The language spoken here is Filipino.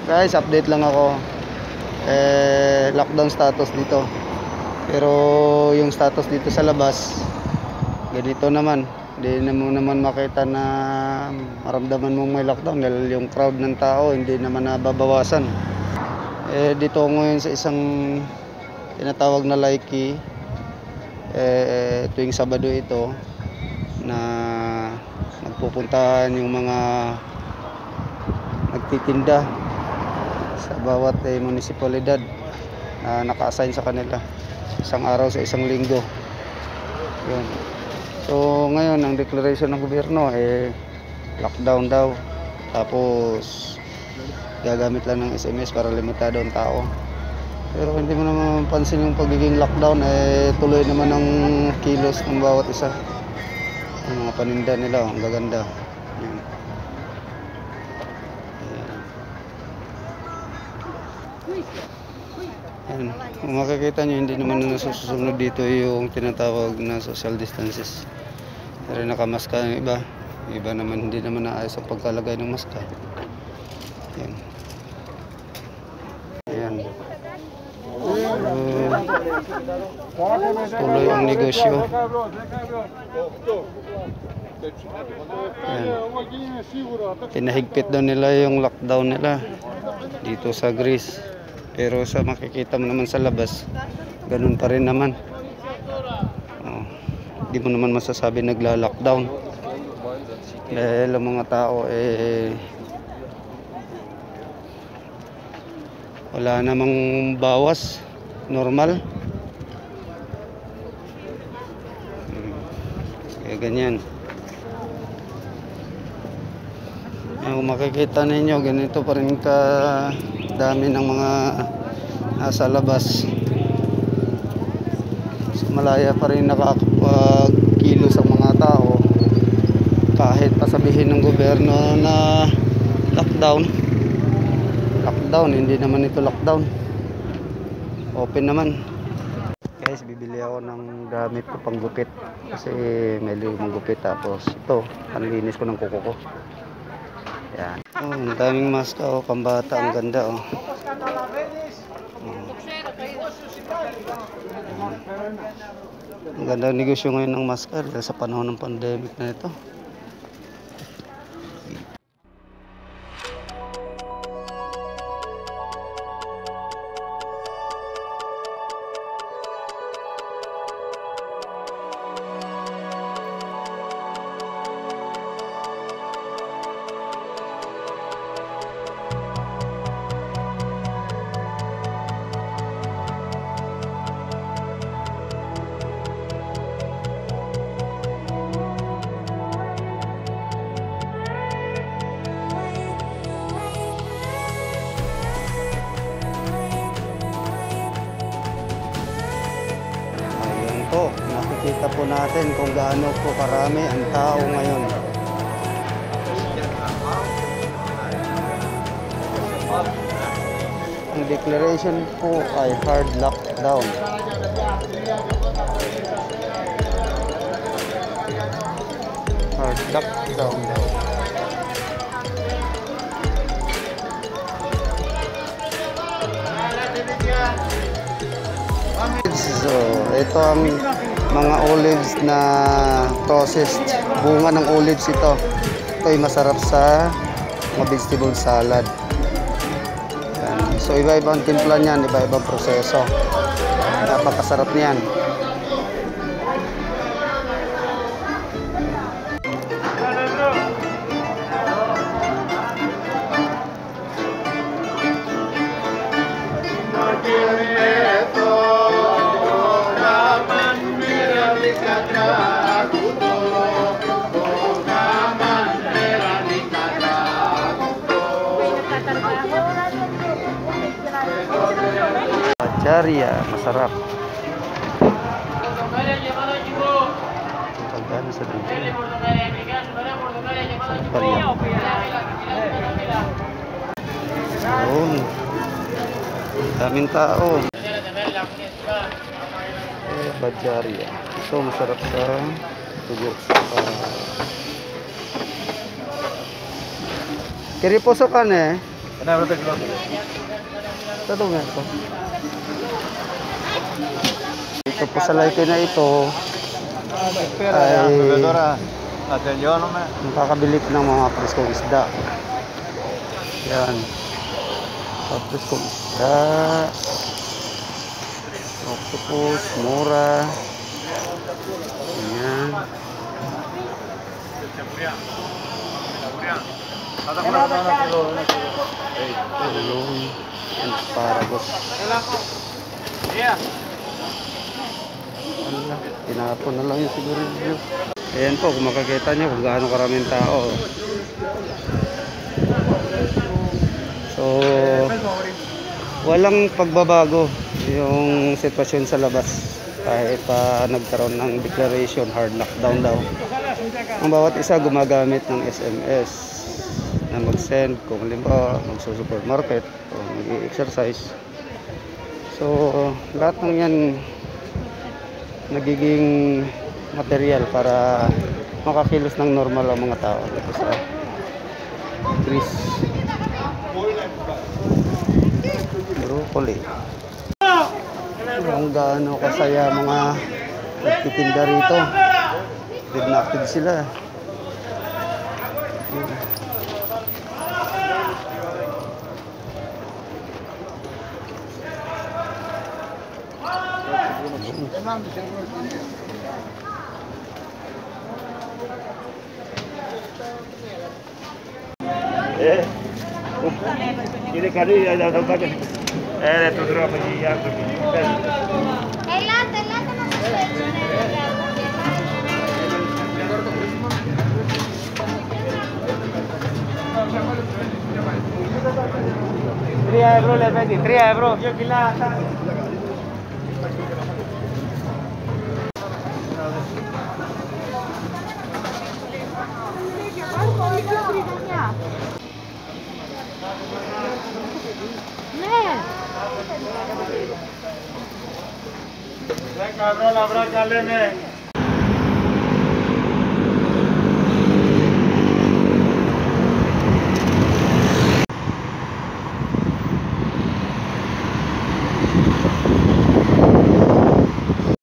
Guys, update lang ako. Lockdown status dito. Pero yung status dito sa labas, ganito naman. Hindi mo naman makita na maramdaman mong may lockdown dahil yung crowd ng tao hindi naman nababawasan. Dito ngayon sa isang tinatawag na Laiki, tuwing Sabado ito na nagpupuntahan yung mga nagtitinda sa bawat munisipalidad na naka-assign sa kanila isang araw sa isang linggo. Yun. So ngayon ang declaration ng gobyerno lockdown daw, tapos gagamit lang ng SMS para limitado ang tao. Pero hindi mo naman mapansin yung pagiging lockdown, tuloy naman ang kilos ng bawat isa. Yung mga paninda nila, ang gaganda. Yan. Yan. Kung makikita nyo, hindi naman na nasusunod dito yung tinatawag na social distances. Pero nakamaska yung iba. Iba naman, hindi naman naayos ang pagkalagay ng maska. Yan. Yan. Tuloy ang negosyo. Yan. Pinahigpit daw nila yung lockdown nila dito sa Greece. Pero sa makikita mo naman sa labas, ganun pa rin naman. Di mo naman masasabi nagla-lockdown. Dahil ang mga tao wala namang bawas, normal. Kaya ganyan. Kung makikita ninyo, ganito pa rin ka dami ng mga nasa labas. So, malaya pa rin nakakapagkilos ang mga tao kahit pasabihin ng gobyerno na lockdown. Hindi naman ito lockdown, open naman. Guys, bibili ako ng gamit ko pang gupit kasi may lumang gupit, tapos ito panlinis ko ng kuko ko. Yan. Ang daming maska, pambata, ang ganda. Ang ganda ng negosyo ngayon ng maska dahil sa panahon ng pandemic na ito. Nakikita po natin kung gaano po karami ang tao ngayon. Ang declaration po ay hard lockdown. Hard lockdown daw. So, ito ang mga olives na processed. Bunga ng olives ito. Ito ay masarap sa mga vegetable salad. Yan. So, iba-ibang timpla niyan, iba-ibang proseso. Napakasarap niyan. Bhajaria, masarap. Pagkano sa dito? Yun. Daming tao. Bhajaria. Ito masarap sa tugo. Kiri poso kan Ito nga ito. Ito po sa Leyte na ito ay makakabili po ng mga preskong isda. Yan. Preskong isda. Octopus, mura. Yan. Tulong. Yan, paragos. Tinapon na lang yung siguro. Ayan po, kung makakita nyo kung gaano karaming tao. So, walang pagbabago yung sitwasyon sa labas. Kahit nagkaroon ng declaration, hard lockdown daw. Ang bawat isa gumagamit ng SMS na mag-send kung halimbawa magsusupermarket o mag-exercise. So, lahat ng yan nagiging material para makakilos ng normal ang mga tao dito sa Greece. Broccoli. Ang gaano kasaya mga nagtitinda rito. Active na active sila. Ini kali ada bagus. Tu terus pergi yang pergi. €3 le pedí, €3. Yo kila. Cabrón, la brocha, leme.